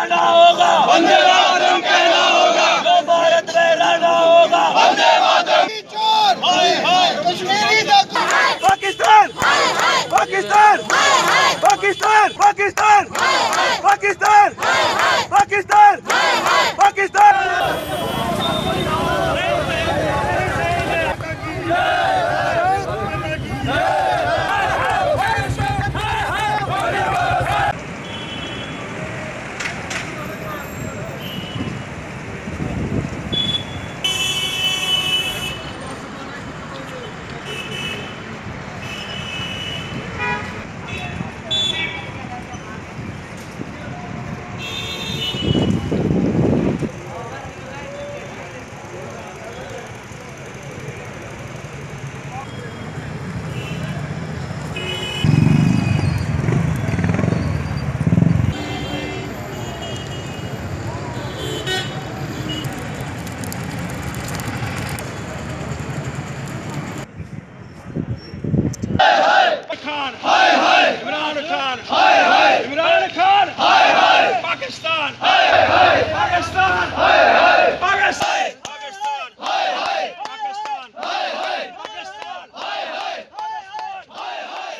कहना होगा, वंदे मातरम कहना होगा, जो भारत में रहना होगा। वंदे मातरम। कश्मीरी पाकिस्तान पाकिस्तान पाकिस्तान पाकिस्तान पाकिस्तान पाकिस्तान पाकिस्तान। खान हाय हाय, इमरान खान हाय हाय, इमरान खान हाय हाय, पाकिस्तान हाय हाय, पाकिस्तान हाय हाय, पाकिस्तान पाकिस्तान हाय हाय, पाकिस्तान हाय हाय, पाकिस्तान हाय हाय, पाकिस्तान हाय हाय,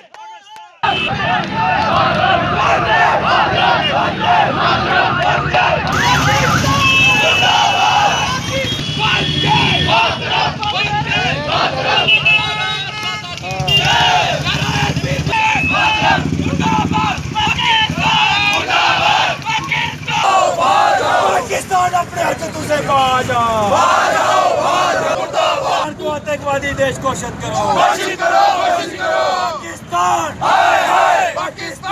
पाकिस्तान अपने हरकतों से बाहर जाओ, आतंकवादी देश घोषित करो, पाकिस्तान हाय हाय, पाकिस्तान।